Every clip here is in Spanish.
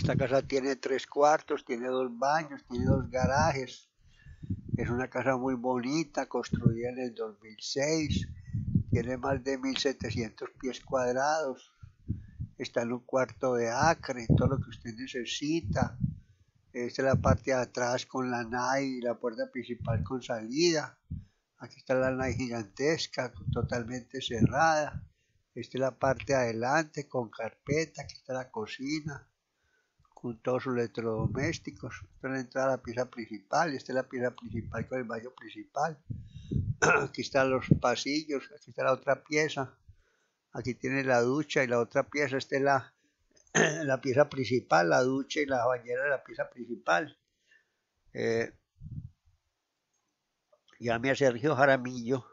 Esta casa tiene 3 cuartos, tiene 2 baños, tiene 2 garajes. Es una casa muy bonita, construida en el 2006. Tiene más de 1700 pies cuadrados. Está en un cuarto de acre, todo lo que usted necesita. Esta es la parte de atrás con la nave y la puerta principal con salida. Aquí está la nave gigantesca, totalmente cerrada. Esta es la parte de adelante con carpeta. Aquí está la cocina con todos sus electrodomésticos. Esta es la entrada a la pieza principal. Esta es la pieza principal con el baño principal. Aquí están los pasillos. Aquí está la otra pieza. Aquí tiene la ducha y la otra pieza. Esta es la pieza principal, la ducha y la bañera de la pieza principal. Llame a Sergio Jaramillo,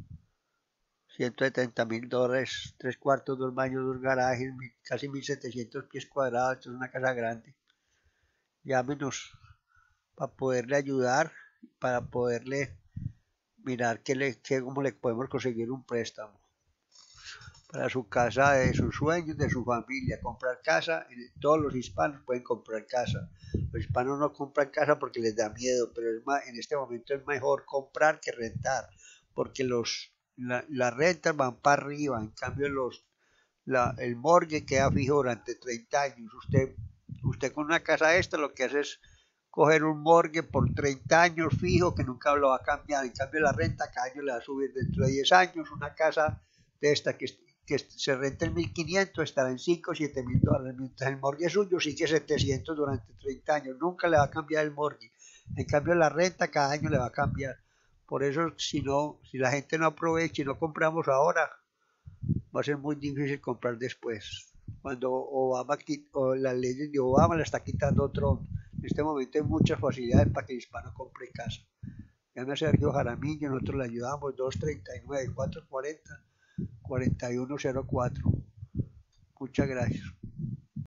$170.000, 3 cuartos, 2 baños, 2 garajes, casi 1700 pies cuadrados. Esto es una casa grande. Llámenos para poderle ayudar, para poderle mirar cómo le podemos conseguir un préstamo para su casa, de sus sueños, de su familia. Comprar casa, todos los hispanos pueden comprar casa. Los hispanos no compran casa porque les da miedo, pero en este momento es mejor comprar que rentar, porque las rentas van para arriba. En cambio el mortgage queda fijo durante 30 años. Usted con una casa esta lo que hace es coger un mortgage por 30 años fijo que nunca lo va a cambiar. En cambio la renta cada año le va a subir. Dentro de 10 años una casa de esta que se renta en 1.500 estará en 5 o 7.000 dólares, mientras el mortgage suyo sigue 700 durante 30 años. Nunca le va a cambiar el mortgage. En cambio la renta cada año le va a cambiar. Por eso si la gente no aprovecha y no compramos ahora, va a ser muy difícil comprar después. Cuando las leyes de Obama la está quitando Trump. En este momento hay muchas facilidades para que el hispano compre casa. Llame a Sergio Jaramillo, nosotros le ayudamos. 239-440-4104. Muchas gracias.